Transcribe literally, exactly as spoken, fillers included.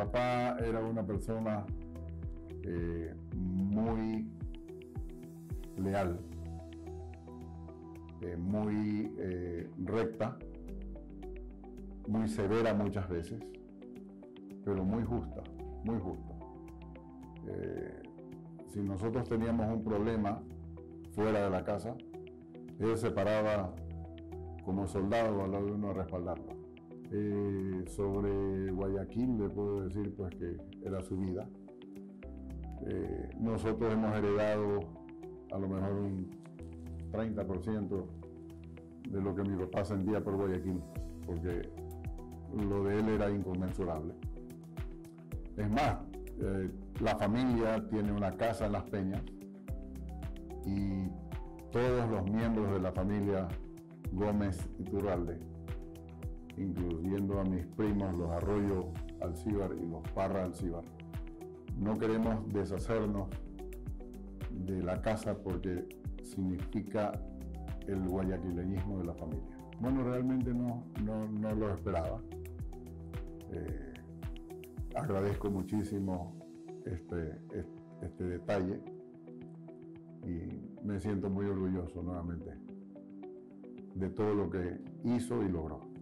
papá era una persona eh, muy leal, eh, muy eh, recta, muy severa muchas veces, pero muy justa, muy justa. Eh, si nosotros teníamos un problema fuera de la casa, él se paraba como soldado al lado de uno a respaldarlo. Eh, sobre Guayaquil le puedo decir pues que era su vida. Eh, nosotros hemos heredado a lo mejor un treinta por ciento de lo que mi papá sentía por Guayaquil, porque lo de él era inconmensurable. Es más, eh, la familia tiene una casa en Las Peñas y todos los miembros de la familia Gómez Iturralde, incluyendo a mis primos, los Arroyo Alcíbar y los Parra Alcíbar, no queremos deshacernos de la casa porque significa el guayaquileñismo de la familia. Bueno, realmente no, no, no lo esperaba. Eh, agradezco muchísimo este, este, este detalle y me siento muy orgulloso nuevamente de todo lo que hizo y logró.